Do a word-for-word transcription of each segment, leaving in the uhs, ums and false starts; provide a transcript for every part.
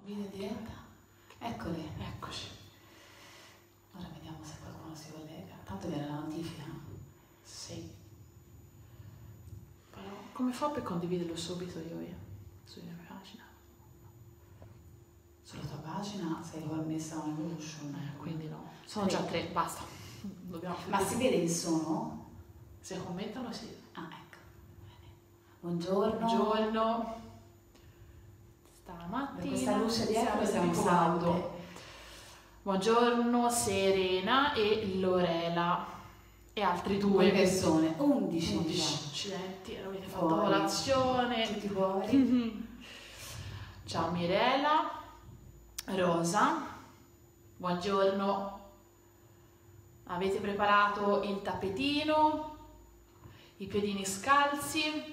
Video in diretta? Eccoli. Eccoci. Ora vediamo se qualcuno si collega. Tanto viene la notifica. Sì. Però come fa per condividerlo subito io io? Sulla mia pagina? Sulla tua pagina sei connessa a Evolution. Eh, quindi no. Sono già tre, basta. Dobbiamo Ma si vede il suono? Se commentano sì. Ah, ecco. Bene. Buongiorno. Buongiorno. Stamattina. Per questa luce dietro siamo salute. salute. Buongiorno Serena e Lorela e altri due Due persone. undici. undici. Accidenti, avete fatto Fuori. colazione. Tutti fuori. Ciao Mirella, Rosa, buongiorno. Avete preparato il tappetino, i piedini scalzi.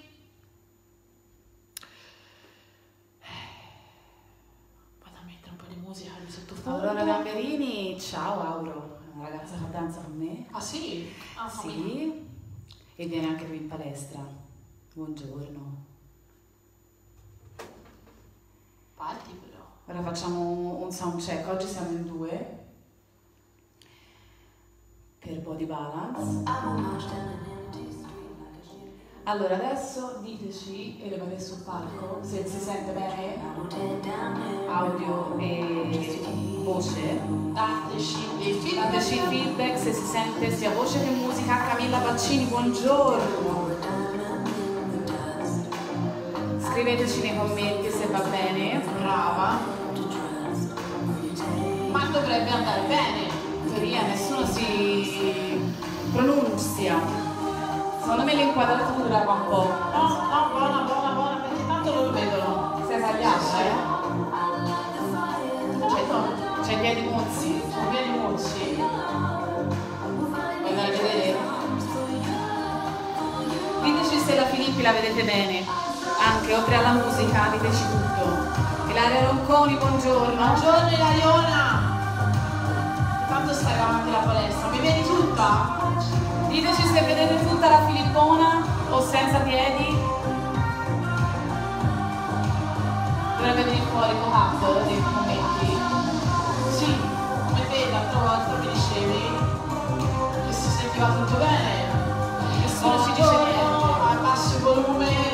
Vado a mettere un po' di musica di sottofondo. Aurora Gamberini, ciao Auro, una ragazza che danza con me. Ah sì? Ah, Sì, e viene anche qui in palestra. Buongiorno. Parti però. Ora facciamo un sound check, oggi siamo in due per body balance. Allora adesso diteci e levate sul palco se si sente bene audio e voce. Dateci dei Dateci feedback. feedback se si sente sia voce che musica. Camilla Baccini, buongiorno. Scriveteci nei commenti se va bene. Brava. Ma dovrebbe andare bene. In teoria nessuno si pronuncia. Secondo me l'inquadratura va un po'. No, no, buona, buona, buona, perché tanto non lo vedono. Si è tagliata, eh? Certo, C'è i piedi mozzi. sono pieni mozzi. Vuoi andare a vedere? Diteci se la Filippi la vedete bene. Anche oltre alla musica, diteci tutto. Ilaria Ronconi, buongiorno. Buongiorno Ilariona. Tanto stai davanti alla palestra, mi vedi tutta? Diteci se vedete tutta la Filippona o senza piedi. Dovrebbe venire fuori cocato nei commenti. Sì, come vedi, l'altra volta mi dicevi che si sentiva tutto bene. Nessuno si dice niente. Abbassi il volume.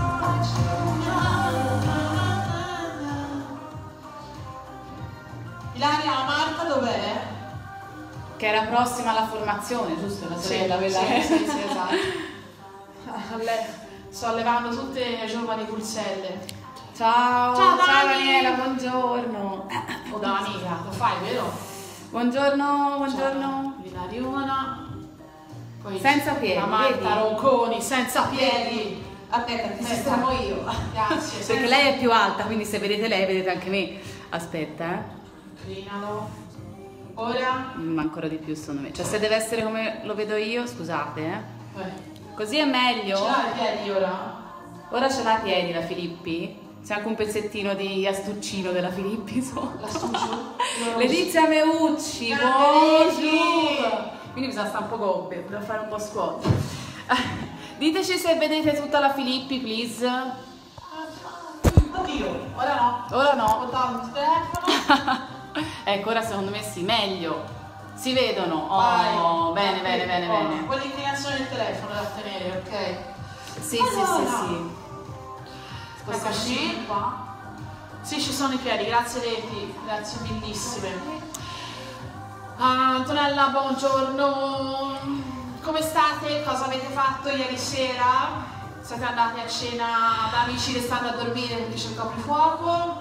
Ilaria, Marta dov'è? Che era prossima alla formazione, giusto? La sorella, sì, quella sì, è. sì, sì, esatto. Alle- Sto allevando tutte le giovani pulzelle. Ciao, Ciao, ciao Dani. Daniela, buongiorno. O da amica, lo fai, vero? Buongiorno, buongiorno. Ilariona. Poi Senza piedi, la Marta vedi? Ronconi, senza piedi. Aspetta, ti Aspetta. sistemo io. Grazie. Perché lei è più alta, quindi se vedete lei vedete anche me. Aspetta, eh. Inclinalo. Ora. Ma ancora di più secondo me. Cioè se deve essere come lo vedo io, scusate, eh. Eh. Così è meglio. Ce l'hai i piedi ora? Ora ce l'ha a piedi la Filippi. C'è anche un pezzettino di astuccino della Filippi sotto. L'astuccio? Letizia Meucci, buongiorno. Quindi bisogna stare un po' gobbe, devo fare un po' squat. Diteci se vedete tutta la Filippi, please. Oddio, ora no. Ora no. Ho dato il telefono. Ecco, ora secondo me sì, meglio. Si vedono. Vai. Oh, bene, bene, bene, Oh, bene. quell'inclinazione del telefono da tenere, ok? Sì, Allora. sì, sì, sì. Eccoci. Qua. Sì, ci sono i piedi, grazie Leti, grazie millissime. Ah, Antonella, buongiorno. Come state? Cosa avete fatto ieri sera? Siete andati a cena da amici che stanno a dormire perché c'è il coprifuoco?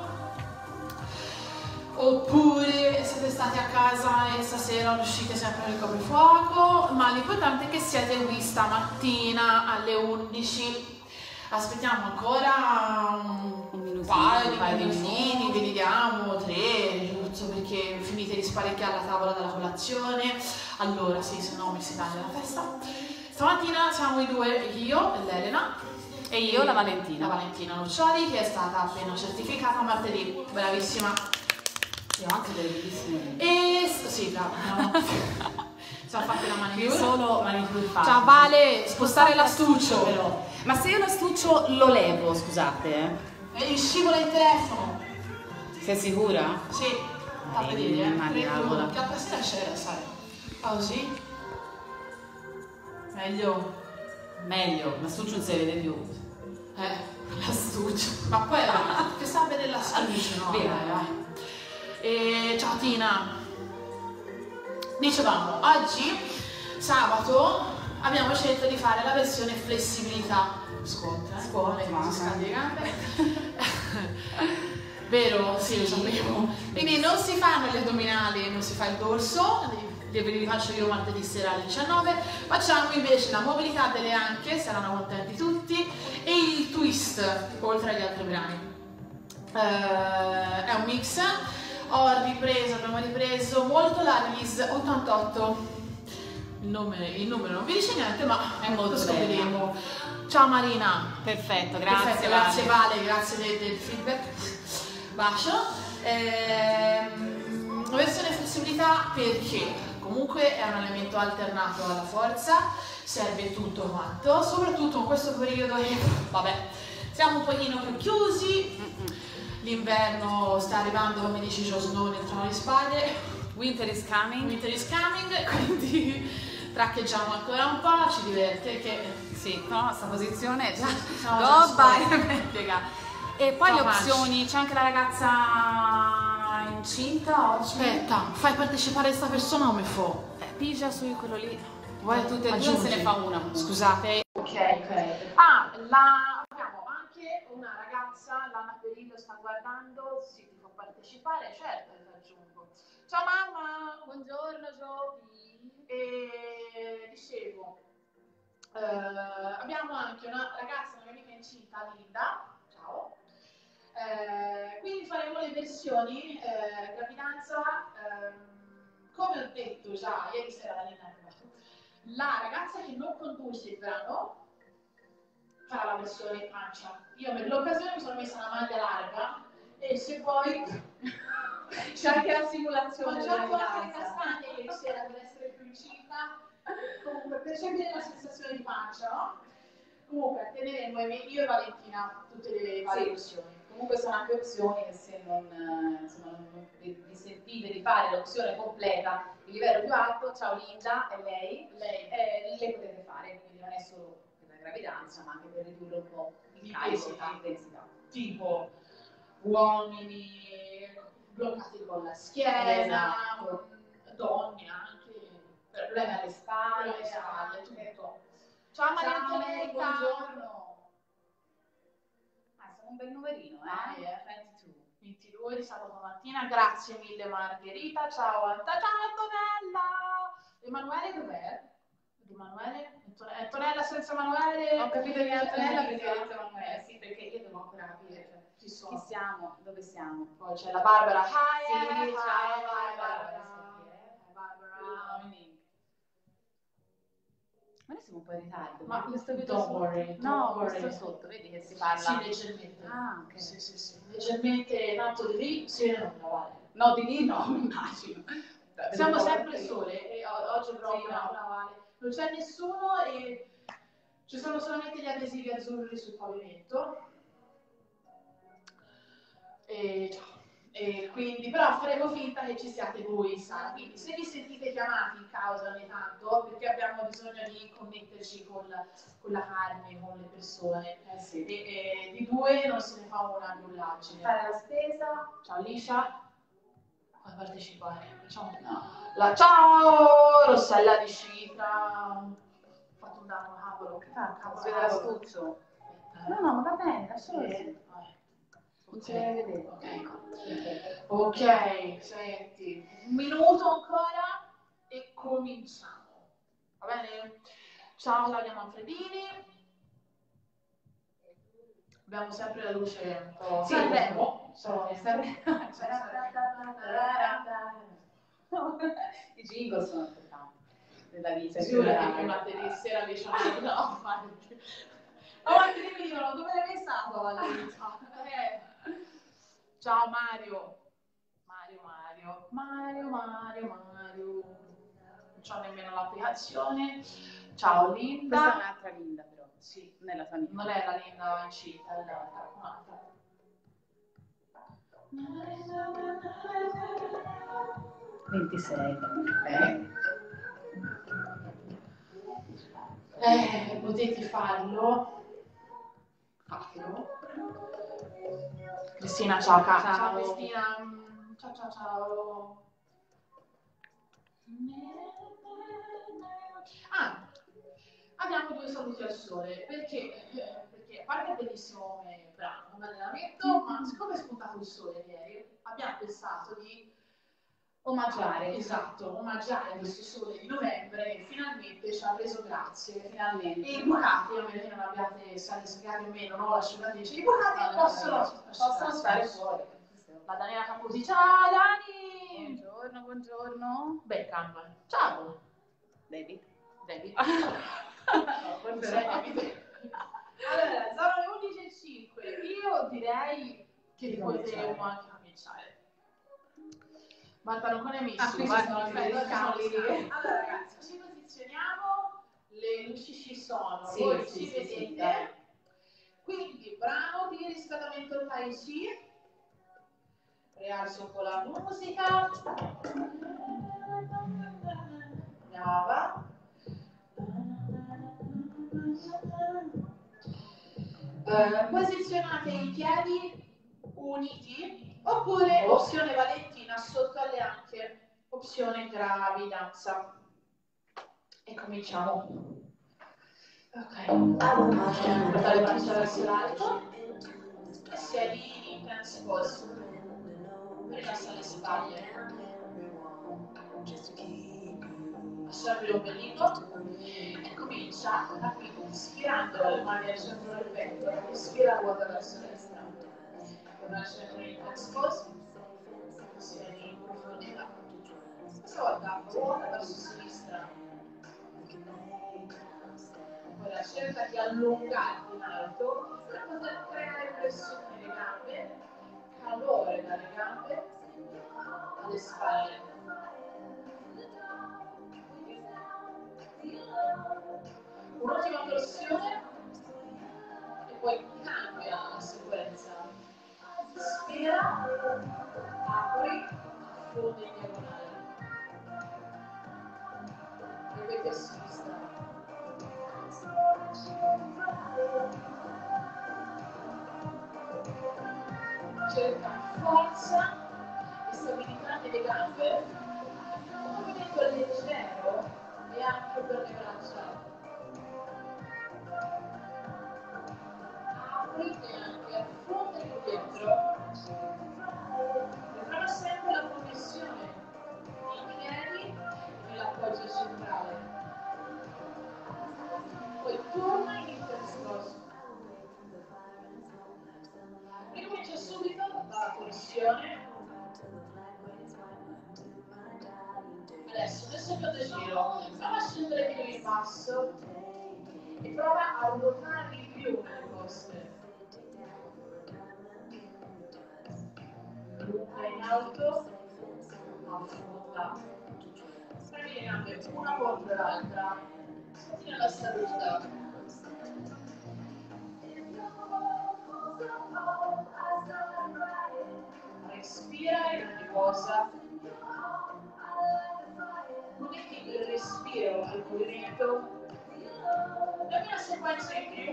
Oppure siete stati a casa e stasera non uscite sempre nel coprifuoco? Ma l'importante è che siete qui stamattina alle undici. Aspettiamo ancora un, Un minutino, paio di un paio di minutini, minuti. vediamo, tre, giusto perché finite di sparecchiare la tavola della colazione. Allora, sì, se no mi si taglia la festa. Stamattina siamo i due, io e l'Elena. E io, la Valentina. La Valentina Noccioli, che è stata appena certificata martedì. Bravissima. Io ho anche delle bellissime. E sì, brava. No. Ci ha fatto la manicure. Solo manicure fatte. Ciao Vale, spostare l'astuccio. Però. Ma se io l'astuccio lo levo, scusate. Eh. E gli scivola il telefono. Sei sicura? Sì, fa Eh, vedere, ma eh. diavola. Credo che a sera c'era, sai. Fa così. Meglio. Meglio, l'astuccio non si vede più. Eh, l'astuccio. Ma poi che sa vedere l'astuccio, no? Vero. Dai, vai. E ciao Tina. Dicevamo, oggi, sabato, abbiamo scelto di fare la versione flessibilità. Squat, eh? Squat, ma si scaldi le gambe. Vero? Sì, lo sapevo. Quindi non si fanno gli addominali, non si fa il dorso, li, li faccio io martedì sera alle diciannove. Facciamo invece la mobilità delle anche, saranno contenti tutti, e il twist, oltre agli altri brani. Uh, è un mix. Ho ripreso, abbiamo ripreso molto la release ottantotto. Il nome, il numero non vi dice niente, ma è molto lo scopriremo. Ciao Marina. Perfetto, grazie. Perfetto, grazie Vale, grazie del, del feedback. Bacio. Ehm, versione flessibilità perché comunque è un elemento alternato alla forza, serve tutto quanto, soprattutto in questo periodo che, vabbè, siamo un pochino più chiusi. L'inverno sta arrivando, come dice Jon Snow nel Trono di Spade. Winter is coming. Winter is coming, quindi traccheggiamo ancora un po', ci diverte che... Sì, no, sta posizione già... Siamo No, già vai, e poi No, le mangi. opzioni, c'è anche la ragazza incinta oggi. Aspetta, fai partecipare questa persona o mi fa? Eh, pigia su quello lì. Vuoi tutte e due aggiungi? se ne fa una. Scusate. Ok, ok. Ah, la... abbiamo anche una ragazza, l'Anna Perillo sta guardando, sì, ti fa partecipare, certo, ti aggiungo. Ciao mamma! Buongiorno Giovi. E dicevo, eh, abbiamo anche una ragazza, una mia amica incinta, Linda. Ciao. Eh, quindi faremo le versioni eh, gravidanza, ehm, come ho detto già ieri sera la Linda è arrivata. La ragazza che non conduce il brano farà la versione pancia. Io per l'occasione mi sono messa una maglia larga e se poi c'è anche la simulazione. ho già fatto le castagne ieri sera per essere più incinta, comunque per sempre la sensazione di pancia, no? Comunque teneremo io e Valentina tutte le varie sì. versioni. Comunque sono anche opzioni che se non, eh, insomma, non vi, vi sentite di fare l'opzione completa di livello più alto, ciao Linda, è lei, Lei. eh, le potete fare, quindi non è solo per la gravidanza ma anche per ridurre un po' il carico, l'intensità. Tipo uomini bloccati con la schiena, Esatto. donne anche, Problemi alle spalle, alle spalle, anche. tutto. Ciao Maria Ciao, Antonietta. buongiorno. Ah, sono un bel numerino, Vai, eh? eh. ventidue. ventidue di sabato mattina, grazie mille Margherita, ciao Anta, ciao Antonella! Emanuele dov'è? Emanuele? Antonella senza Emanuele? Ho capito che è Antonella perché Antonella ho detto Emanuele, sì, perché io devo ancora capire cioè, Chi sono? chi siamo, dove siamo. Poi c'è la Barbara. Hi, Sì, hi, ciao, hi, Barbara. Barbara. Hi, Barbara. Ma noi siamo un po' in ritardo. Ma questo video don't sotto. worry, No, don't questo worry. sotto, vedi che si parla. Sì, leggermente. Ah, ok. Sì, sì, sì. Leggermente, tanto di lì si vede nulla, vale. No, di lì no, immagino. Siamo sempre al sole e o- oggi proprio Sì, no, no. no, vale. Non c'è nessuno e ci sono solamente gli adesivi azzurri sul pavimento. E ciao. E quindi però faremo finta che ci siate voi, sa. Quindi se vi sentite chiamati in causa ogni tanto, perché abbiamo bisogno di connetterci con la, con la carne, con le persone. Eh sì. E, e di due non se ne fa una nullaggine. Fare la spesa. Ciao Liscia. A partecipare. Facciamo No. la ciao Rossella di Cifra. Ho fatto un danno cavolo. Ah, Cavolo, si vede l'astuccio. No, no, ma va bene, lascialo così. Non si deve vedere. Ecco. Ok, senti, un minuto ancora e cominciamo. Va bene? Ciao Claudia Manfredini. Abbiamo sempre la luce un po'. Sì, Sanremo. Sanremo. I jingle sono importanti nella vita. Giura che martedì sera alle diciannove no, ma avanti mi dicono dove l'hai messa la Valentina? Eh. Ciao Mario. Mario Mario. Mario Mario Mario. Non c'ho nemmeno l'applicazione. Ciao Linda. Questa è un'altra Linda però. Sì, Non è la tua amica. non è la Linda incinta, è l'altra. Un'altra. ventisei. Eh. Eh, potete farlo. Fatelo. Cristina, ciao, ciao, ciao Cristina. Ciao, ciao, ciao. Ah, abbiamo due saluti al sole, perché, perché a parte il bellissimo come brano, come allenamento, ma siccome è spuntato il sole ieri, abbiamo pensato di omaggiare, esatto, omaggiare questo sole di novembre che finalmente ci ha reso grazie, finalmente. E i bucati, a meno che non abbiate state spiegati o meno, no, l'asciugatrice, i bucati no, possono, no, possono stare fuori. La Daniela Caputi, ciao Dani! Buongiorno, buongiorno. Beckham, ciao! David. David. No, buongiorno. Allora, sono le undici e cinque, io direi che potremmo anche cominciare. Marta non con amici, Ah, qui ci sono anche dei scambi. Allora ragazzi, ci posizioniamo, le luci ci sono, Sì, voi sì, ci sì, vedete. sì. Quindi brano di riscaldamento Tai Chi. Rialzo un po' la musica. Brava. Eh, posizionate i piedi uniti oppure opzione Valentina sotto alle anche, opzione gravidanza. E cominciamo. Ok. Portare le braccia verso l'alto e siedi in tennis pose. Rilassa le spalle. Assorbi l'ombelico e comincia a ispirando le mani al centro del petto, ispira vuota verso destra. Le braccia in tennis pose, siedi in profondità. Questa volta vuota verso sinistra. Poi la scelta di allungarti in alto per poter creare pressione nelle gambe, calore dalle gambe alle spalle. Un'ultima torsione e poi cambia la sequenza. Ispira, apri, affondi in diagonale. Ripeti a sinistra. Cerca forza e stabilità nelle gambe, un movimento leggero e anche per le braccia. Apri e anche affondi dietro. Ritrova sempre la connessione nei piedi e nell'appoggio centrale. Poi torna in intersposto. Ricomincia subito dalla torsione. Adesso nel secondo giro prova a scendere più in basso e prova a ruotare di più nelle poste. Lunga in alto, affonda. Prendi le gambe una contro l'altra, senti nella stabilità. Respira e riposa. Connetti il respiro al movimento. Dammi una sequenza in più.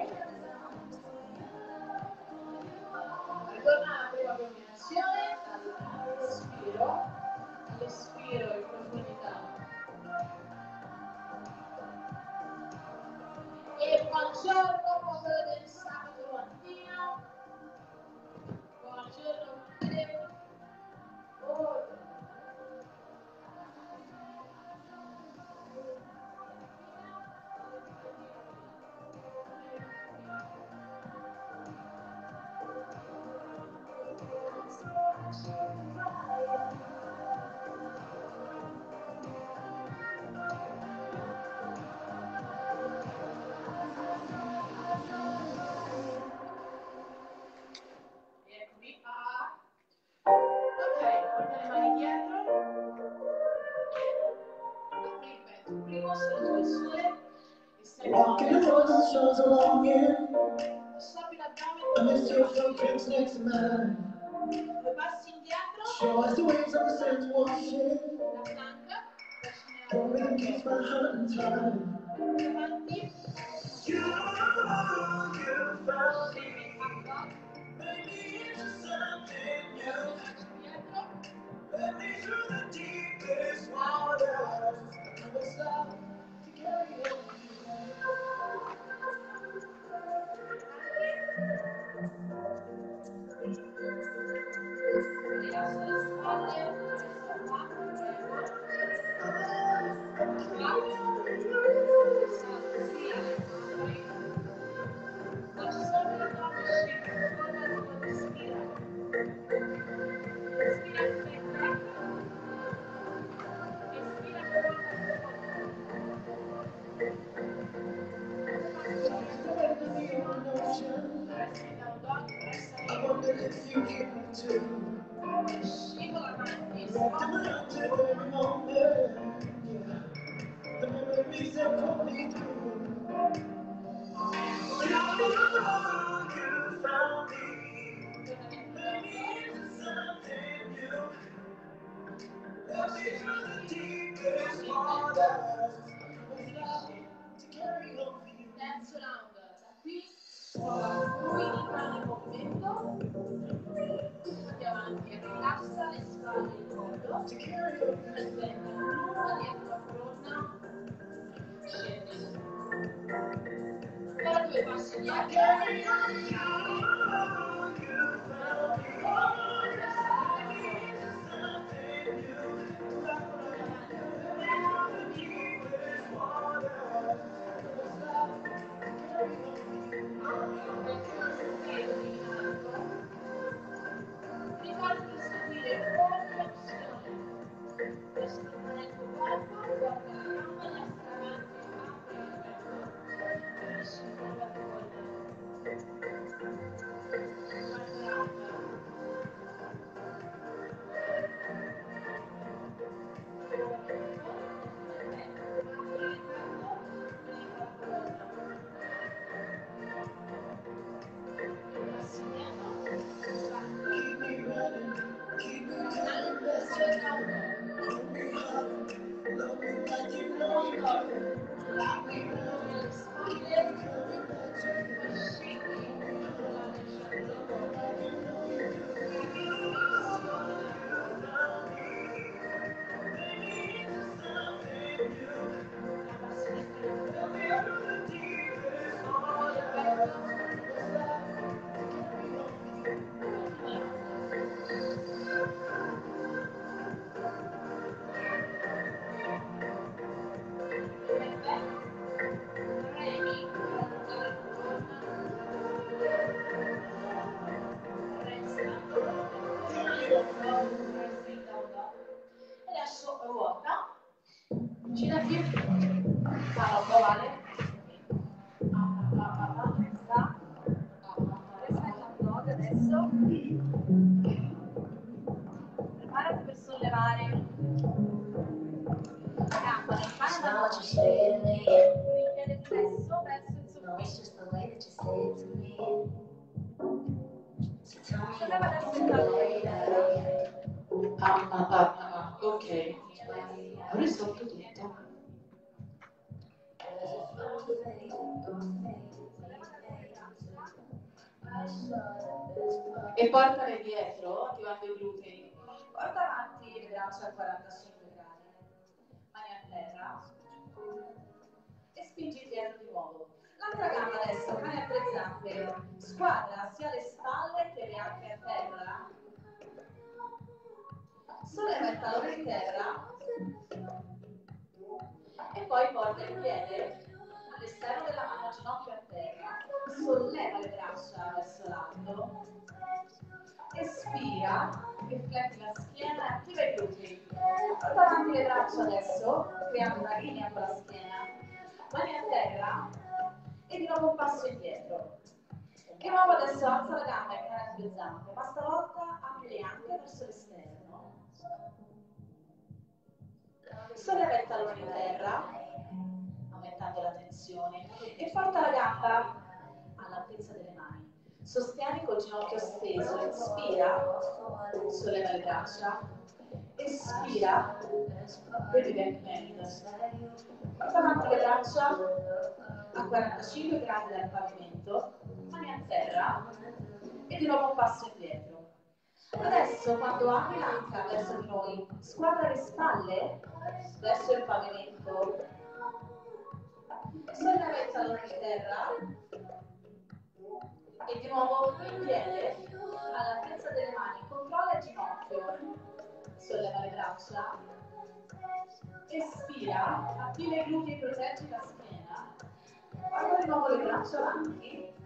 Ritorna alla prima combinazione. Respiro. Respiro in profondità. E buongiorno, buongiorno del sabato mattina. Buongiorno, buongiorno. Eccomi. Ah. Ok, porta le mani dietro. Apri il petto. Primo saluto al sole. Walking across the shores along here, Stoppi l'addome. I miss your fingertips next to mine. Due passi Show us the waves of the sands washing. Don't really kiss my heart and time. You, you found me. Made me into something new. Led me through the deepest waters. I was love to carry on. I wonder if you care too. Every moment, yeah. The memories that pull me through. You, you found me. Made me into something new. Led me through the deepest waters. With love to carry on for you. Terzo round, da qui lui rimane in movimento, andiamo avanti e rilassa le spalle e il collo, prendendo il blu dietro la colonna, scendi, ora due passi dietro, ricordi di seguire ogni opzione per stimolare il tuo corpo, guarda la gamba, destra avanti, apri il petto, finisci il collo a guarda la gamba. Adesso ruota, girati, fa un po' vale, sta, resta in modo adesso, preparati per sollevare la gamba nel pane da noce, con il piede flesso verso il soffitto. Solleva adesso il tallone. Ah, ah, ah, ah, ok. Ho risolto tutto. E portale dietro, attivando i glutei. Porta avanti le braccia a quarantacinque gradi, mani a terra e spingi dietro di nuovo. L'altra gamba adesso, mani a tre zampe, squadra sia le spalle che le anche a terra. Solleva il tallone in terra e poi porta il piede all'esterno della mano, ginocchio a terra, solleva le braccia verso l'alto, espira, rifletti la schiena e attiva i glutei. Porta avanti le braccia adesso, creando una linea con la schiena, mani a terra e di nuovo un passo indietro. Di nuovo adesso alza la gamba e rimane a due zampe, ma stavolta apri le anche verso l'esterno. Solleva il tallone in terra, aumentando la tensione, e porta la gamba all'altezza delle mani. Sostieni col ginocchio steso, inspira, solleva le braccia, espira, vedi back bend. Porta avanti le braccia a quarantacinque gradi dal pavimento, mani a terra e di nuovo un passo indietro. Adesso quando apri l'anca verso di noi, squadra le spalle verso il pavimento, solleva il tallone di terra e di nuovo il piede all'altezza delle mani, controlla il ginocchio, solleva le braccia, espira, attiva i glutei e proteggi la schiena, guarda di nuovo le braccia avanti,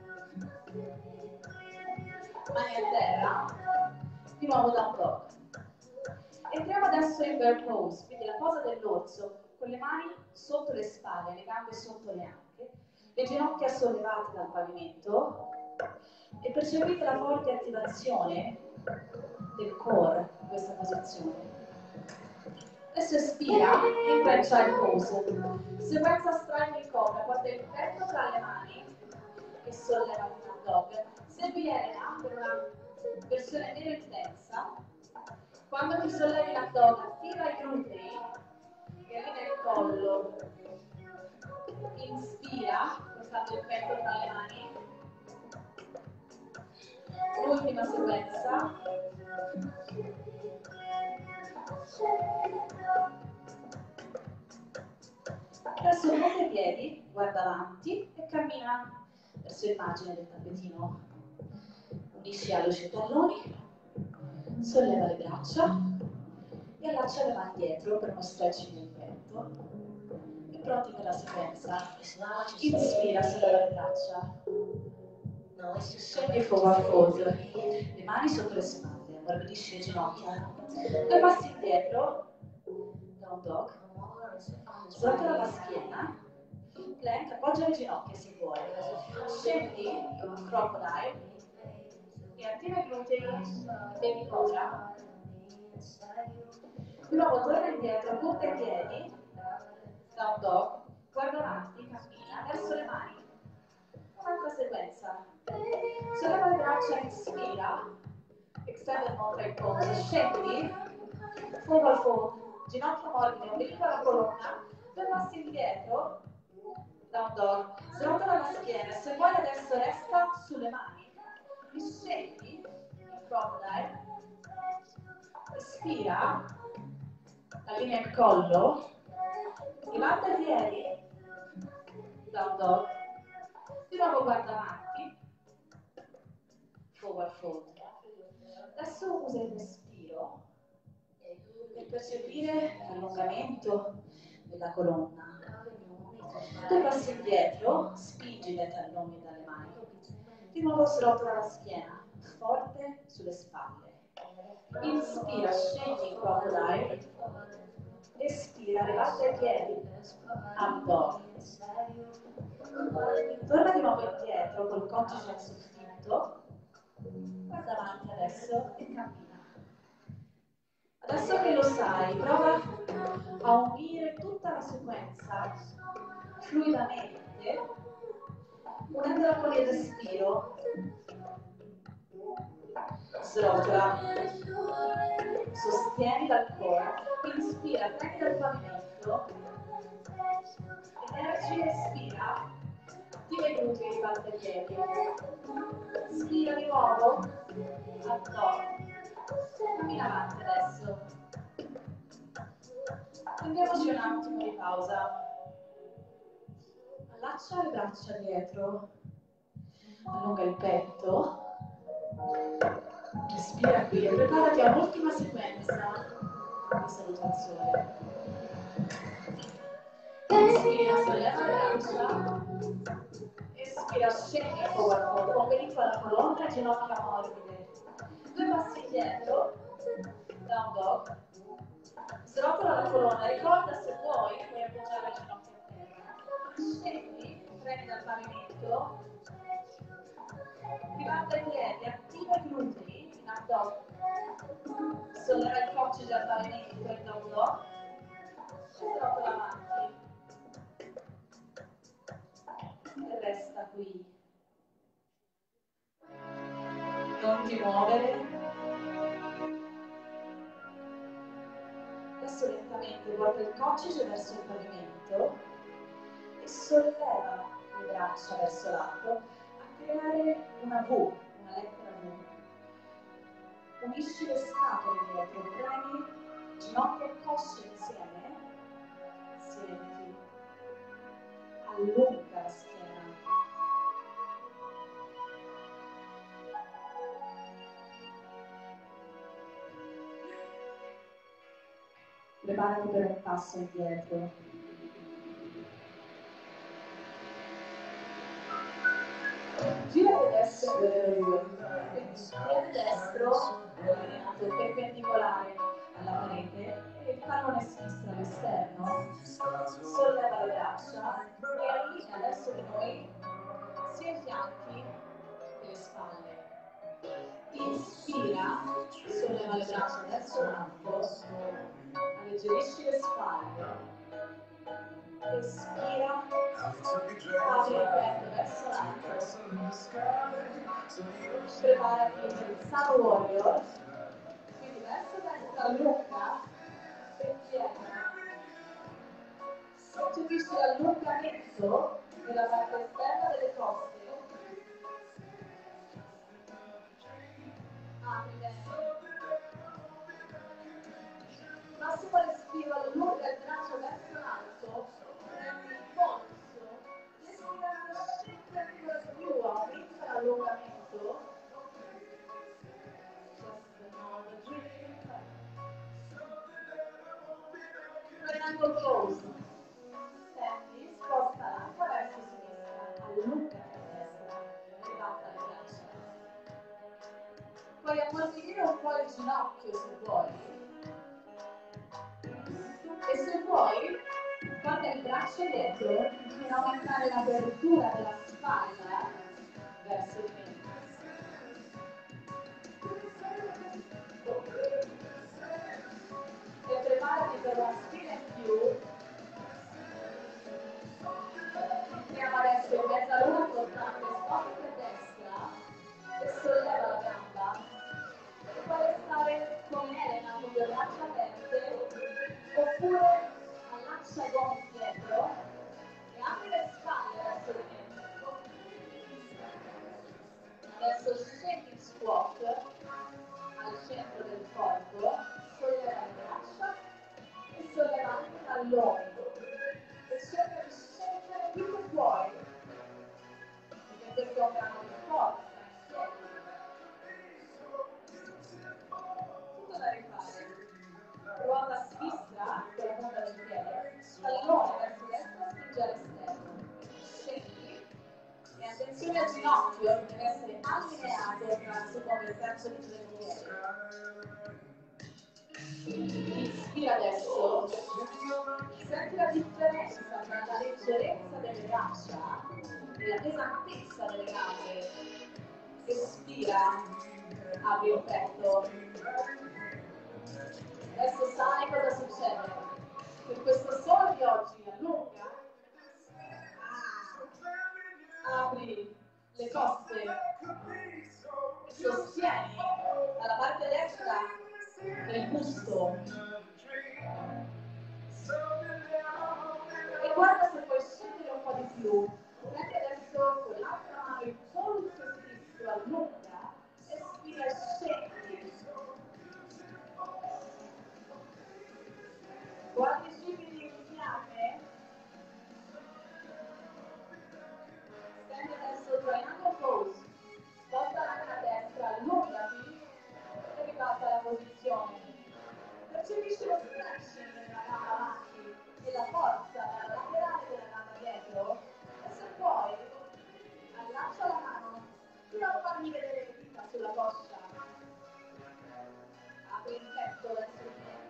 mani a terra, di nuovo down dog. Entriamo adesso in bear pose, quindi la posa dell'orso, con le mani sotto le spalle, le gambe sotto le anche, le ginocchia sollevate dal pavimento e percepite la forte attivazione del core in questa posizione. Adesso espira, entra in child pose. Sequenza strike cobra, porta il petto tra le mani e solleva il down dog. Segui Elena per una versione meno intensa. Quando ti sollevi l'up dog, attiva i glutei e arriva il collo. Inspira, portando il petto tra le mani. Ultima sequenza. Adesso muove i piedi, guarda avanti e cammina verso l'immagine del tappetino. Unisci alluce i talloni, solleva le braccia e allaccia le mani dietro per uno stretching del petto. E pronti per la sequenza. Inspira, solleva le braccia. Scendi forward fold, le mani sotto le spalle, ammorbidisci le ginocchia. Due passi indietro, down dog. Srotola la schiena, plank, appoggia le ginocchia se vuoi. Scendi, crocodile, e attiva i glutei, baby cobra. Di nuovo torna indietro, punta i piedi, down dog, guarda avanti, cammina verso le mani. Un'altra sequenza. Solleva le braccia, inspira, extended mountain pose, scendi, forward fold, ginocchio morbide, ombelico alla colonna, due passi indietro, down dog, srotola la schiena, se vuoi adesso resta sulle mani, scendi, il crocodile, respira, allinea il collo, levanta i piedi, down dog, di nuovo guarda avanti, forward fold. Adesso usa il respiro per percepire l'allungamento della colonna. Due passi indietro, spingi dai talloni e dalle mani. Di nuovo srotola la schiena, forte sulle spalle. Inspira, scendi il crocodile. Espira, levanta i piedi, up dog. Torna di nuovo indietro col coccyge sul soffitto. Guarda avanti adesso e cammina. Adesso che lo sai, prova a unire tutta la sequenza fluidamente, unendola con il respiro. Srotola, sostieni dal core, inspira, prendi dal pavimento, energy, espira, attiva i glutei, ribalta i piedi, spira di nuovo, up dog, cammina avanti adesso, prendiamoci un attimo di pausa, allaccia le braccia dietro, allunga il petto, respira qui e preparati a un'ultima sequenza di salutazione. Inspira, solleva le braccia, espira, scendi forward fold, ombelico alla colonna e ginocchia morbide. Due passi indietro, down dog, srotola la colonna, ricorda se vuoi, puoi appoggiare le ginocchia a terra. Scendi, prendi dal pavimento, ribalta i piedi, attiva i glutei, in up dog, solleva il coccyge dal pavimento e down dog, e srotola avanti. E resta qui. Lasciati muovere. Adesso lentamente porta il coccyge verso il pavimento e solleva le braccia verso l'alto a creare una V, una lettera V. Unisci le scapole dietro, premi ginocchia e cosce insieme. Siediti. Allunga la schiena. Preparati per un passo indietro. Gira il destro e due. Piede destro allineato perpendicolare alla parete e il tallone sinistro all'esterno. Solleva le braccia e allinea verso di noi sia i fianchi che le spalle. Inspira, solleva le braccia verso l'alto, alleggerisci le spalle. Espira, apri il petto verso l'alto. Preparati per il Sun Warrior. Quindi verso destra lunga e piena. Percepisci l'allungamento nella parte esterna delle coste. Apri bene. Massimo respiro, allunga il braccio verso l'alto. Prendi il polso. L'espirando scende ancora di più, aumenta l'allungamento. Triangle pose. Stendi, sposta l'anca verso sinistra, allunga a destra, ribatta le braccia. Puoi ammorbidire un po' il ginocchio se vuoi. E se vuoi, porta il braccio dietro per aumentare l'apertura della spalla verso il mento. E preparati per una spina in più. Entriamo adesso in mezzaluna portando le spalle per destra e solleva la gamba. E puoi restare con Elena con le braccia aperte oppure allaccia i gomiti dietro e apri le spalle verso il mento. Adesso scendi in squat al centro del corpo, solleva le braccia e solleva anche i talloni e cerca di scendere più che puoi perché questo è un brano di forza insieme. Tutto da rifare. Ruota a sinistra con la punta del piede, tallone verso destra, spinge all'esterno. Scendi e attenzione al ginocchio, deve essere allineato tra il secondo e il terzo dito del piede. Inspira adesso, senti la differenza tra la leggerezza delle braccia e la pesantezza delle gambe. Espira, apri il petto. Adesso sai cosa succede. Per questo solo di oggi allunga, apri le coste e sostieni dalla parte destra del busto e guarda se puoi scendere un po' di più. Prendi adesso con l'altra mano il polso sinistro, allunga, espira e scendi. Guardi i cipiti insieme. Stendi adesso triangle pose. Sposta l'anca a destra, allungati e ribalta la posizione. Percepisci lo stretching della gamba avanti e la forza laterale della gamba dietro. E se puoi, allaccia la mano fino a farmi vedere le dita sulla coscia. Apri il petto verso il mento.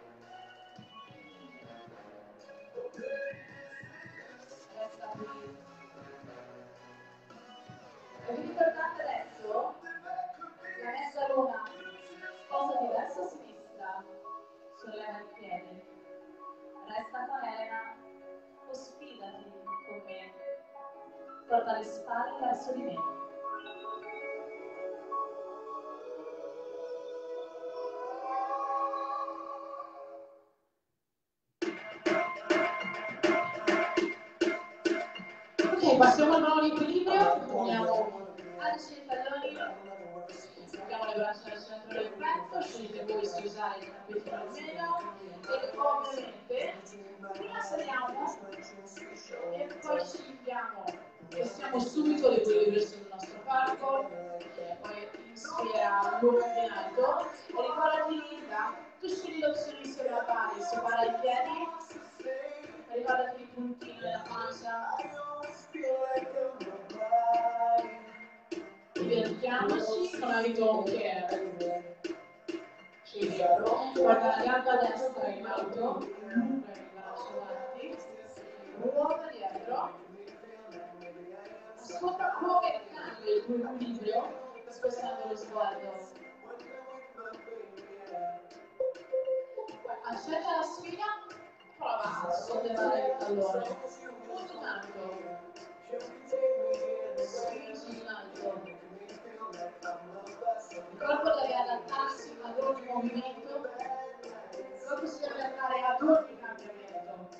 Resta qui. E vi ricordate adesso la mezzaluna, sposa verso sinistra, solleva il piede, resta con Elena o sfidati con me, porta le spalle verso di me. passiamo al mano di equilibrio, poniamo alzi i talloni, mettiamo le braccia nel centro del petto, scegliete voi se usare il tappetino o meno e ovviamente prima saliamo e poi scendiamo e stiamo subito l'equilibrio sul nostro corpo, poi inspira lungo in alto e ricordati Linda, tu scegli l'opzione insieme alla pari, separa i piedi, ricordati i puntini della pancia. Divertiamoci con Harry Tonker. Guarda la gamba destra in alto, lunga il braccio avanti, ruota dietro. Ascolta come cambia il tuo equilibrio spostando lo sguardo. Accetta la sfida, prova a sollevare il tallone. Molto in alto. Spingi in alto. Il corpo deve adattarsi ad ogni movimento, il corpo si deve adattare ad ogni cambiamento.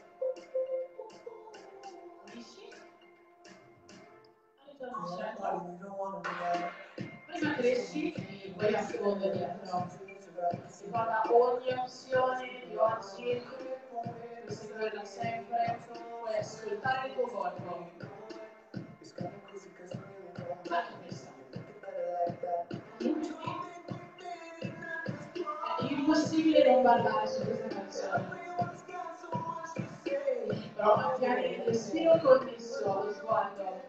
Riesci? Ritorno al centro. Prima cresci, poi nascondi dietro. Guarda ogni opzione di oggi, puoi seguirla sempre, puoi ascoltare il tuo corpo. Anche questa. È impossibile non ballare su questa canzone. Però mantieni il respiro connesso allo sguardo.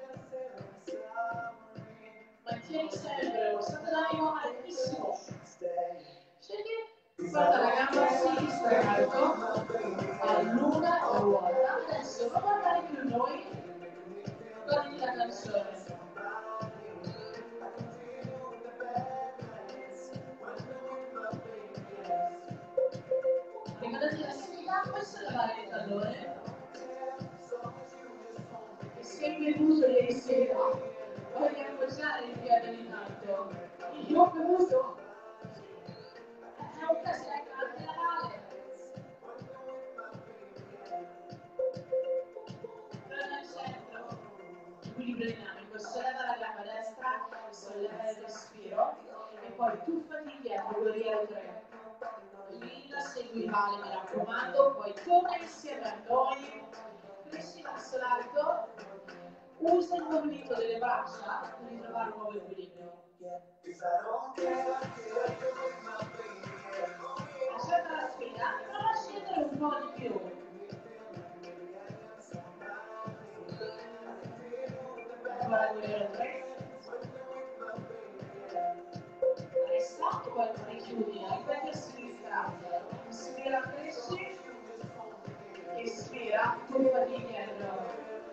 Mantieni sempre lo stato d'animo altissimo. Scegli, porta la gamba sinistra in alto, allunga e ruota. Adesso non guardare più noi, guardi la canzone. Ricordati la sfida, puoi sollevare il tallone e segui l'uso dei sera. Voglio appoggiare il piede in alto. Io ho bevuto. È un'occasione laterale. Torna al centro. Equilibrio dinamico. Solleva la gamba destra, solleva il respiro e poi tuffati indietro, guerriero tre. Linda, segui il vale, mi raccomando, poi torna insieme a noi, cresci verso l'alto, usa il movimento delle braccia per ritrovare un nuovo equilibrio. Accetta la sfida, prova a scendere un po' di più. Ancora guerriero tre. Resta e poi richiudi, ripeti a sinistra, inspira, cresci, espira, tuffati indietro.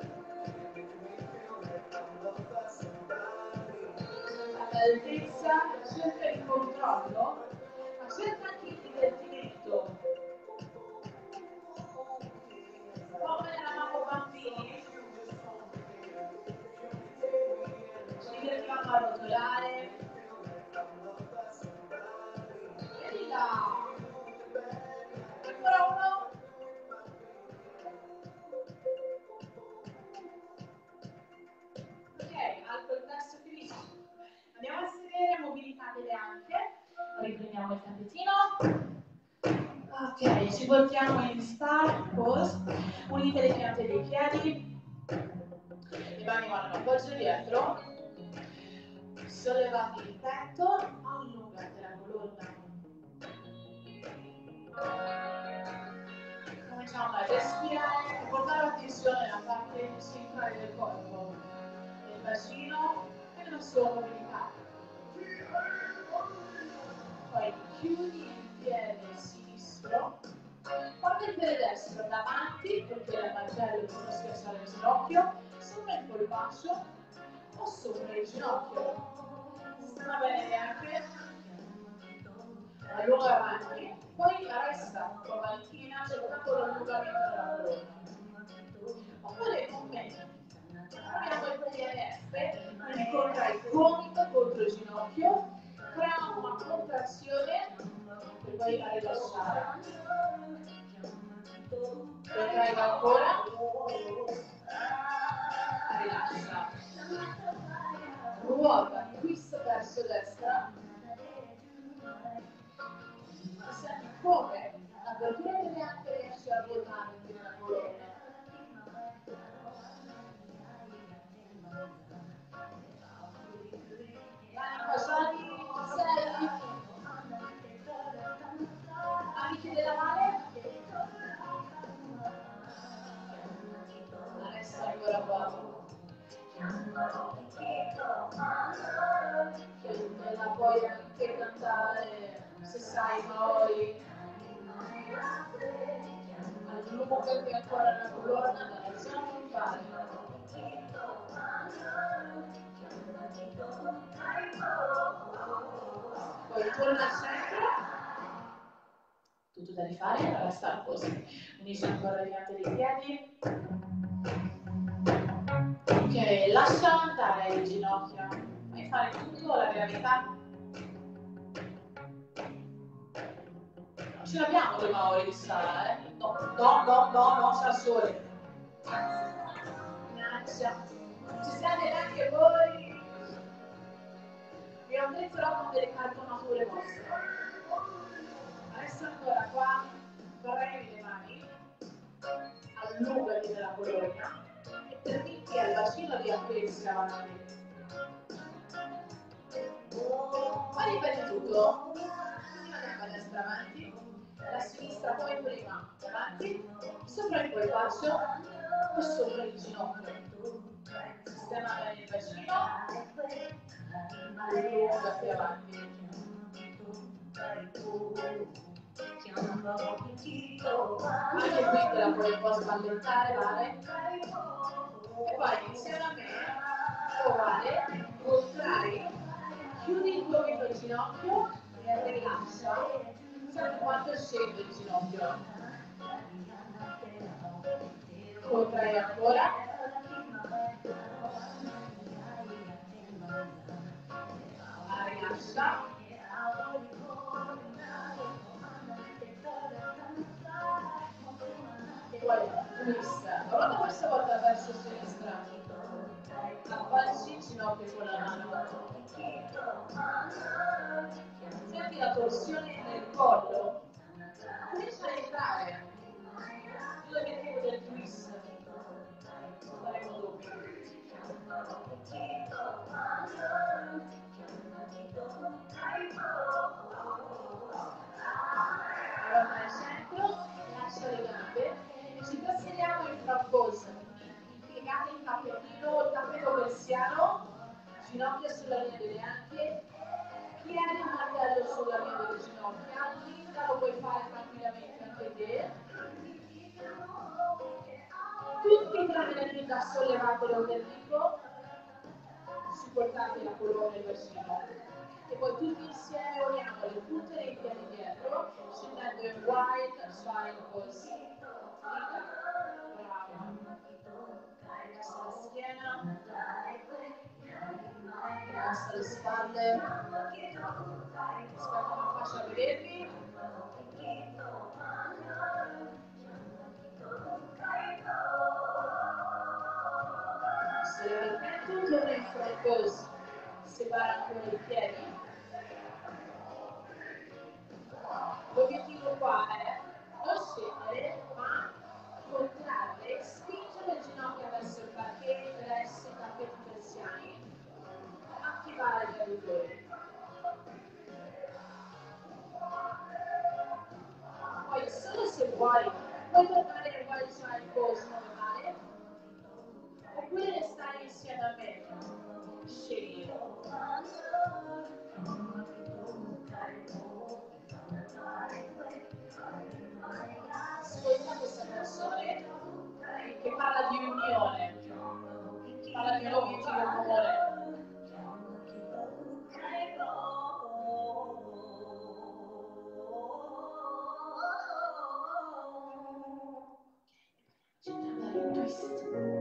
All'altezza, cerca il controllo, ma cerca anche il divertimento. Come eravamo bambini, ci divertivamo a rotolare. Vedi là. Ancora uno. Ok, alto il tasto finito. Andiamo a sedere, mobilitate le anche. Riprendiamo il tappetino. Ok, ci portiamo in start, pose. Unite le piante dei piedi. Le mani vanno in appoggio dietro. Sollevate il petto, allungate la colonna. Cominciamo a respirare e portare attenzione alla parte centrale del corpo, il bacino e la sua mobilità. Poi chiudi il piede sinistro, porta il piede destro davanti perché il mantello non schiacciare il ginocchio, sopra il polpaccio o sopra il ginocchio. Va bene neanche. Allunga avanti, poi resta con la linea cercando l'allungamento della colonna. Oppure con me. Proviamo il P N F, quindi contrai il gomito contro il ginocchio, creiamo una contrazione e poi a rilasciare. Contrai ancora, rilascia. ruota, twist verso destra, e senti come l'apertura delle anche riesce a ruotare in una colonna. L'anima Gianni, sei? Amici della male? Adesso ancora poco. Che me la puoi anche cantare se sai Maori. Allungati ancora una colonna dalla zona frontale. Poi torna al centro. Tutto da rifare, resta così. Unisci ancora le piante dei piedi. Ok, lascia andare le ginocchia. Fai fare tutto alla gravità. Ce l'abbiamo con i Maori di sala, eh? No, no, no, no, no, sta sole. Minaccia. Ci siete neanche voi. Vi ho detto con delle cartonature vostre. Adesso ancora qua, premi le mani, allungati nella colonna e permetti al bacino di aprirsi avanti. Ma ripeti tutto. Prima gamba destra avanti, la sinistra poi prima avanti, sopra il polpaccio e sopra il ginocchio. Sistema bene il bacino, allungati avanti. Anche qui te la puoi un po' spallettare, vale? E poi insieme a me, uguale, contrari, chiudi il tuo dito il ginocchio e rilascia. Senti quanto scende il ginocchio. Contrai ancora. Rilascia. Poi twist, ruota questa volta verso sinistra, affacci il ginocchio con la mano, senti la torsione nel collo, comincia a entrare, l'obiettivo del twist, faremo dopo. Ruota al centro, lascia le gambe. Ci trasferiamo in front pose, piegate il tappetino, il tappeto persiano, ginocchia sulla linea delle anche, piedi il martello sulla linea delle ginocchia, l'inca lo puoi fare tranquillamente anche te. Tutti tranne le dita sollevate l'ombelico, supportate la colonna e il bacino. E poi tutti insieme uniamo le punte dei piedi dietro, scendendo in wide side pose. Brava. Rilassa la schiena, rilassa le spalle. Aspetta una fascia a vedervi. Se lo permetto, torna in front pose. Separa ancora i piedi. L'obiettivo qua è non scendere, ma contrarre, spingere le ginocchia verso il parquet, verso i tappeti persiani, attivare gli addutori. Poi solo se vuoi, puoi tornare in wild side pose normale, oppure restare insieme a me. Scegli. Ascolta questa canzone che parla di unione, parla di un obiettivo comune. C'è da andare in twist.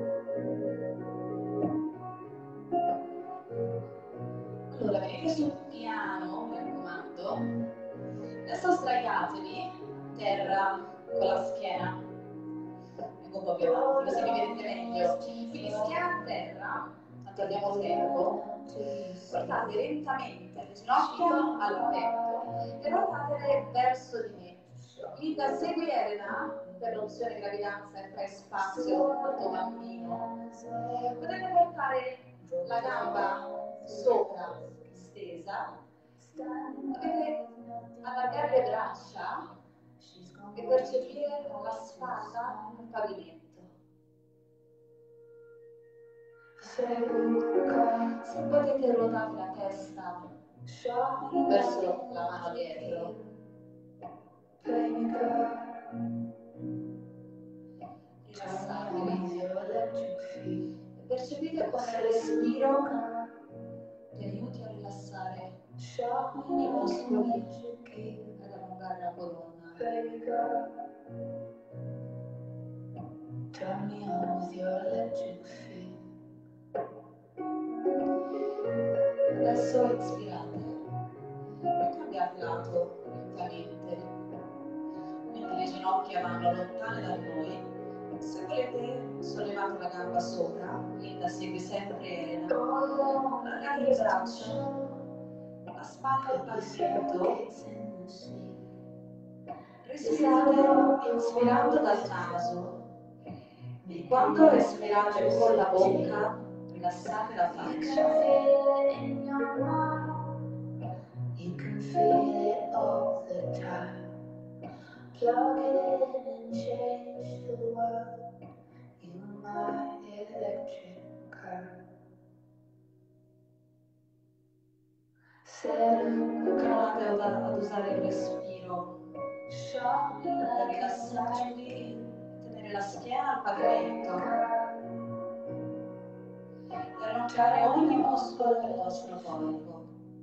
Allora, venite sul piano, mi raccomando. Adesso sdraiatevi, terra con la schiena. Ecco un po' più avanti, così mi vedete meglio. Quindi schiena a terra, Torniamo tempo. Portate lentamente le ginocchia al petto e ruotatele verso di me. Linda, segui Elena per l'opzione gravidanza e fai spazio al tuo bambino. Potete portare la gamba sopra, stesa. Potete allargare le braccia e percepire la spalla nel pavimento. Se potete ruotare la testa verso la mano dietro. Rilassatevi e percepite come il respiro ti aiuti a rilassare i muscoli e ad allungare la colonna. Turn me on with your electric feet. Adesso inspirate e cambiate lato lentamente, mentre le ginocchia vanno lontane da noi. Se volete sollevate la gamba sopra, Linda segue sempre Elena, allargate le braccia, la spalla al pavimento. Respirate inspirando dal naso e quando espirate con la bocca rilassate la faccia. You can feel it all the time. Plug it in and change the world. You my electric car. Provate ad usare il respiro per rilassarvi e tenere la schiena al pavimento e allungare ogni muscolo del vostro corpo.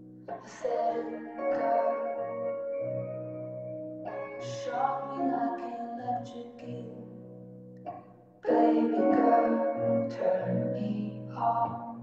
Shock me like an electric eel. Baby girl, turn me on.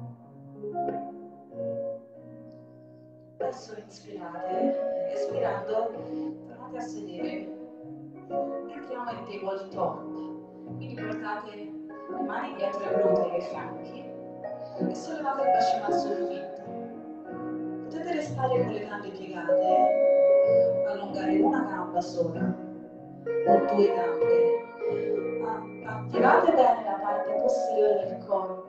Adesso inspirate, espirando, tornate a sedere. Entriamo in tabletop. Quindi portate le mani dietro i glutei e i fianchi e sollevate il bacino sul petto. Potete restare con le gambe piegate, allungare una gamba sola o due gambe, ma attivate bene la parte posteriore del corpo.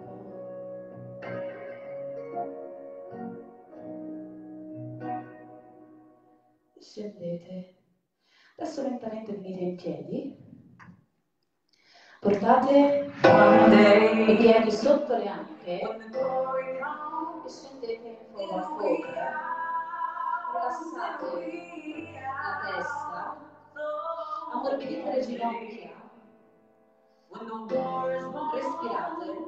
Scendete. Adesso lentamente venite in piedi. Portate i piedi sotto le anche e scendete in forma a foca. Rilassate la testa, ammorbidite le ginocchia, respirate.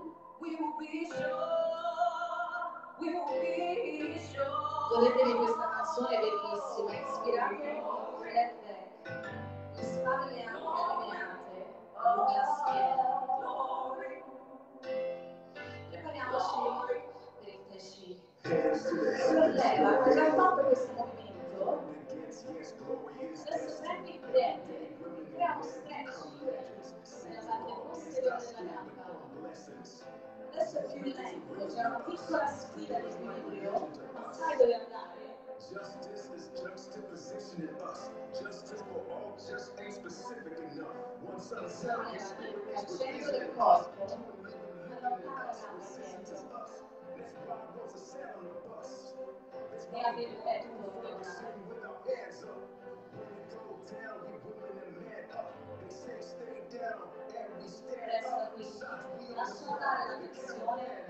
Godetevi questa canzone bellissima, ispirate, let back, le spalle anche allineate, allunga la schiena. Prepariamoci per il Tai Chi. Solleva, hai già fatto questo movimento? Adesso prendi il piede, creiamo stretching nella parte posteriore della gamba. Adesso è più lento, c'è una piccola sfida di equilibrio, ma sai dove andare? Justice is juxtaposition in us. Justice for all just ain't specific enough. One son Al centro del corpo, allontana la gamba dietro. E apri il petto. Resta qui, lascia andare la tensione.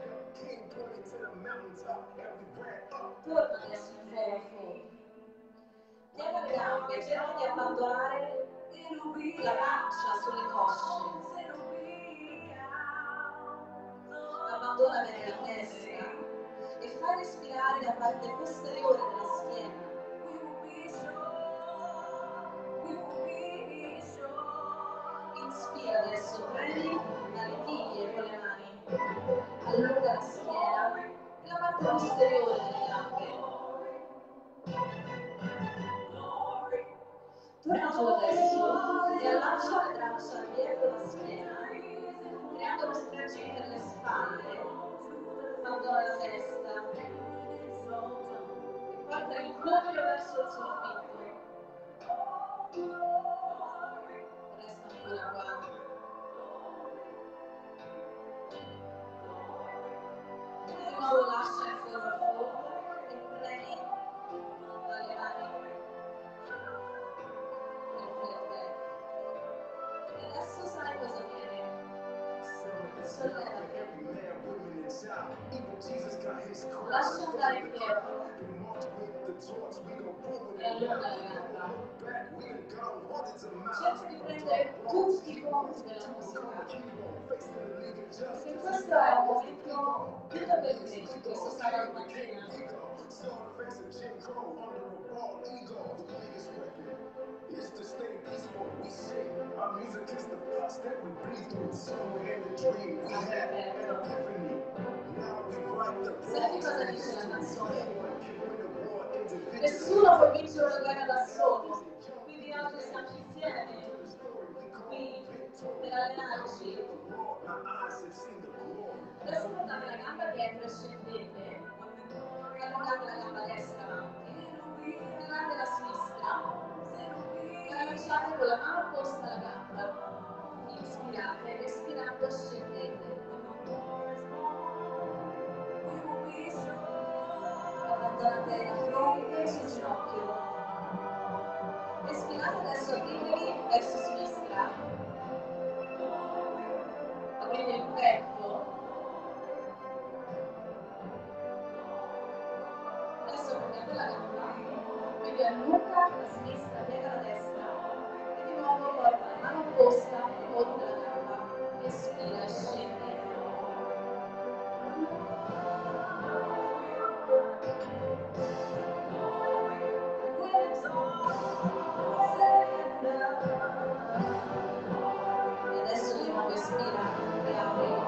Torna adesso in fuoco. Piega le gambe, cerca di abbandonare la pancia sulle cosce. Abbandona bene la testa e fai respirare la parte posteriore della schiena. Inspira adesso, prendi dalle tibie con le mani, allunga la schiena e la parte posteriore delle gambe. Torna giù adesso e allaccia le braccia dietro la schiena, creando lo stretching per le spalle. abbandona la testa e porta il cuore verso il soffitto. Resta ancora qua. E di nuovo lascia il fuoco a fuoco e premi alle mani. Perfetto. E adesso sai cosa viene. Sollevati. Lascia andare Pietro e allunga la gamba. Cerca di prendere tutti i punti della musica. Perché questo è un momento più da perfetto, questo sabato mattina. It's to stay peaceful, we sing. Our music is the pulse that we breathe through. So and the dream we had an epiphany. Now we write the Senti cosa dice la canzone. Nessuno Nessuno può vincere una gara da solo, quindi oggi siamo insieme, qui per allenarci. Adesso portate la gamba dietro e scendete, allungate la gamba destra avanti, allungate la sinistra. Agganciate con la mano opposta alla gamba, inspirate, respirando scendete. Abbandonate la fronte sul ginocchio. Respirate adesso, apritevi verso sinistra. Aprite il petto. Adesso prendete la gamba, quindi allunga la sinistra, piega la destra. E di nuovo porta la mano opposta contro la gamba. Respira e scende. E adesso di nuovo respira e apri.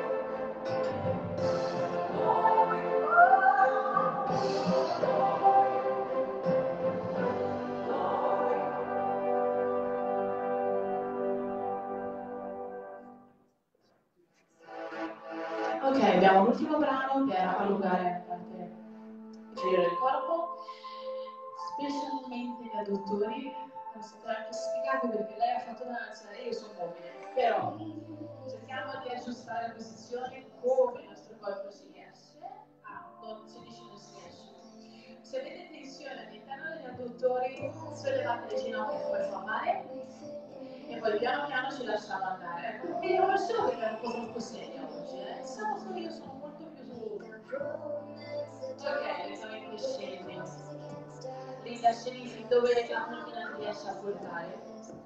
Ok, abbiamo l'ultimo brano che era allungare la parte inferiore del corpo, specialmente gli adduttori. Non so anche spiegato perché lei ha fatto danza e io sono mobile, però cerchiamo di aggiustare la posizione come il nostro corpo si riesce, ah, non si dice non si riesce. Se avete tensione all'interno degli adduttori, sollevate le ginocchia come fa male e poi piano piano ci lasciamo andare. Ecco, non vi dico solo perché è una cosa molto seria oggi, eh. Sabato io sono molto più su. Ok, lentamente scendi. Linda, scendi fin dove la macchina non riesce a portare.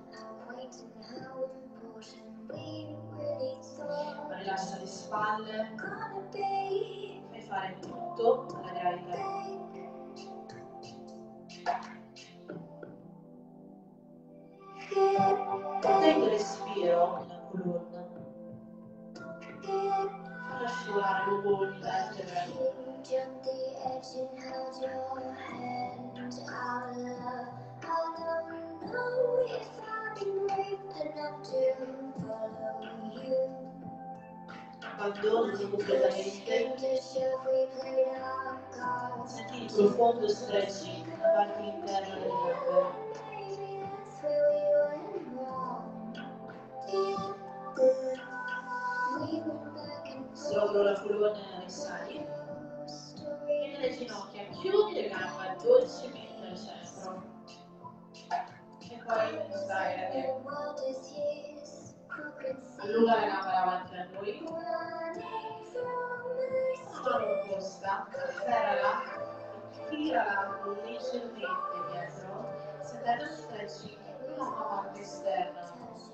Poi rilascia le spalle. Fai fare tutto alla gravità. Prendi il respiro nella colonna. Falla scivolare lungo ogni vertebra. Abbandonati completamente. Senti il profondo stretching nella parte interna delle gambe. Sopra la colonna e sali. Tieni le ginocchia, chiudi le gambe dolcemente al centro. E poi sdraiati. Allunga la gamba davanti a noi. Mano opposta, afferrala e tirala leggermente dietro, sentendo stretching nella parte esterna.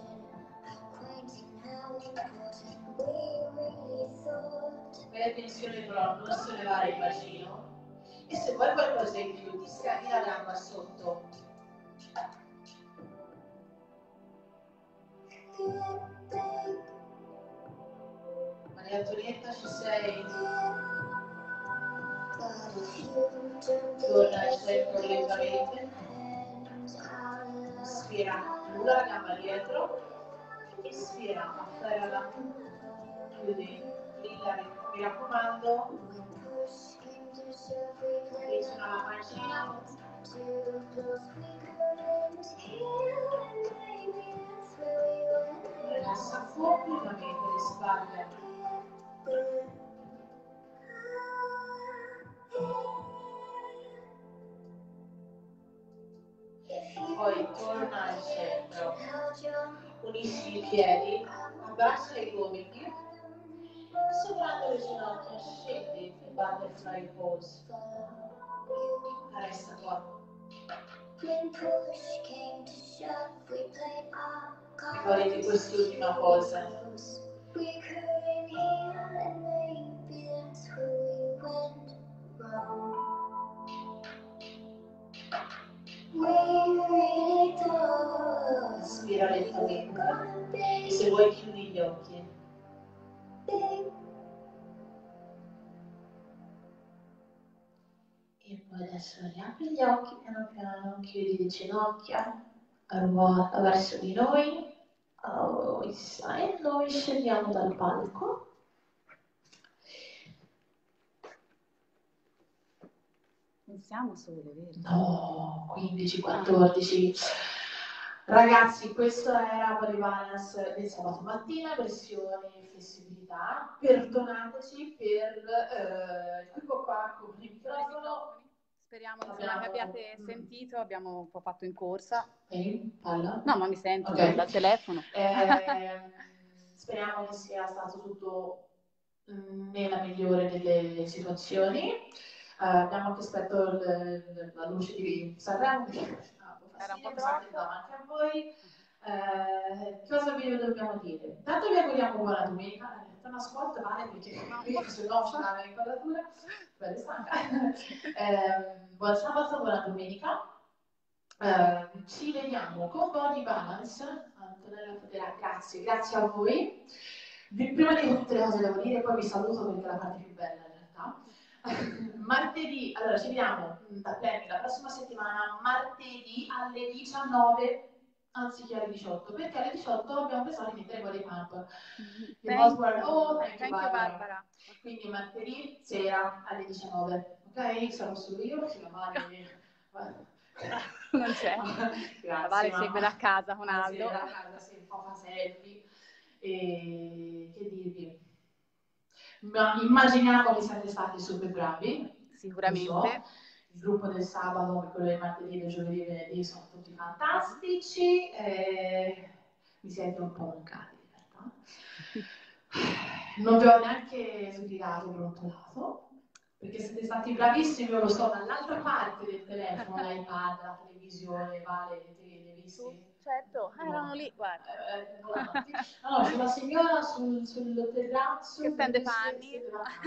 Per tensione però non sollevare il bacino e se vuoi qualcosa in più ti scarichi la gamba sotto. Maria Antonietta, ci sei? Torna al centro lentamente. Inspira, allunga la gamba dietro. Ispira, afferrala, chiudi, liberi, mi raccomando, vicino alla pancina, rilassa completamente le spalle. Poi torna al centro, unisci i piedi, abbraccia i gomiti, sovrando le ginocchia, scendi il butterfly pose. Resta qua. Ricordati quest'ultima cosa. Respira lentamente e se vuoi chiudi gli occhi. E poi adesso riapri gli occhi piano piano, chiudi le ginocchia, ruota verso di noi. Oh, e noi scendiamo dal palco. Non siamo sole, vero? No, quindici, quattordici. Ragazzi, questo era Body Balance del sabato mattina, versione flessibilità. Perdonateci per eh, il qua con il microfono. Speriamo insomma, che abbiate sentito, abbiamo un po' fatto in corsa. Ehi, parla. No, ma mi sento Okay. dal telefono. Eh, speriamo che sia stato tutto nella migliore delle situazioni. Uh, abbiamo anche aspetto il, la luce di Sanremo, che era un po' troppo, anche a voi. Uh, cosa vi dobbiamo dire? Intanto vi auguriamo buona domenica. Una squat vale perché qui se no ci dà l'inquadratura. Bella stanca. eh, buon sabato, buona domenica. Uh, ci vediamo con Body Balance. Antonella Fodera, grazie, grazie a voi. Prima di tutte le cose devo dire, poi vi saluto perché è la parte più bella in realtà. Martedì, allora ci vediamo da Planning la prossima settimana, martedì alle diciannove, anziché alle diciotto, perché alle diciotto abbiamo pensato di mettere Body Pump. Thank, oh, thank, thank you, you Barbara. Barbara. Quindi martedì sera alle diciannove, ok? Sarò solo io, perché la Mari... Non c'è. La Vale segue da casa con Vale Aldo. segue da casa, sì, un po' fa selfie. E che dirvi? Ma immaginiamo che siate stati super bravi. Sicuramente. So. Il gruppo del sabato, quello del martedì, del giovedì e venerdì sono tutti fantastici. E mi siete un po' mancati in realtà. Non vi ho neanche sgridato brontolato. Perché siete stati bravissimi, io lo so, dall'altra parte del telefono, l'iPad, la televisione, Vale, te li hai visti? Certo, erano lì, guarda. Eh, eh, no, c'è la signora sul, sul terrazzo che stende panni.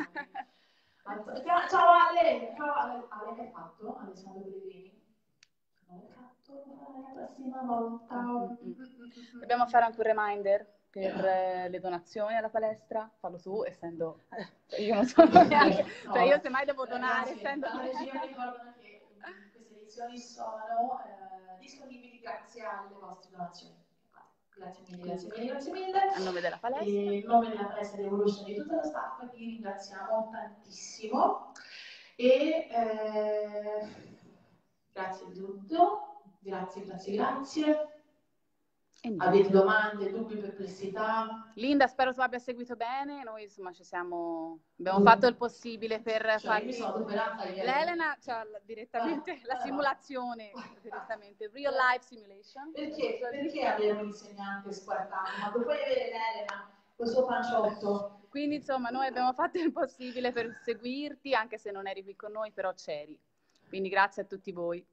Ciao Ale! Ciao Ale, Ale, che hai fatto? Alessandro Pellegrini? Non hai fatto la prossima volta. Mm-hmm. Dobbiamo fare anche un reminder per eh, le donazioni alla palestra, fallo tu, essendo cioè io non sono neanche, no, cioè io semmai devo donare, ragazzi, essendo la regia mi ricordano che queste edizioni sono eh, disponibili grazie alle vostre donazioni. Grazie mille, grazie mille, grazie mille. A nome della palestra. E in nome della palestra di Evolution e di tutto lo staff vi ringraziamo tantissimo e eh, grazie di tutto, grazie, grazie, grazie. Avete domande, dubbi, perplessità? Linda, spero tu abbia seguito bene. Noi insomma ci siamo, abbiamo mm. fatto il possibile per cioè, farvi. Mi sono operata ieri. L'Elena c'ha direttamente ah, la simulazione, ah, direttamente, real life simulation. Perché? Perché avere un insegnante squartato? Ma dopo di avere l'Elena, col suo panciotto. Quindi insomma noi abbiamo fatto il possibile per seguirti, anche se non eri qui con noi, però c'eri. Quindi grazie a tutti voi.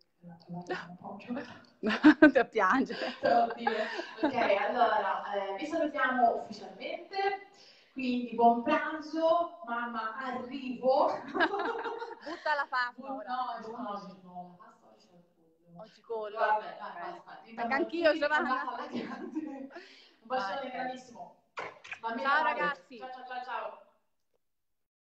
Ti a piangere. Oddio. Ok, allora eh, vi salutiamo ufficialmente, quindi buon pranzo, mamma arrivo. Butta la pasta ora. No, no, no, no, la pasta oggi c'è il pollo. Oggi collo. Vabbè, dai, vai, vai. Anch'io, Giovanna. Un bacione grandissimo. Ciao ragazzi. Ciao, ciao, ciao, ciao.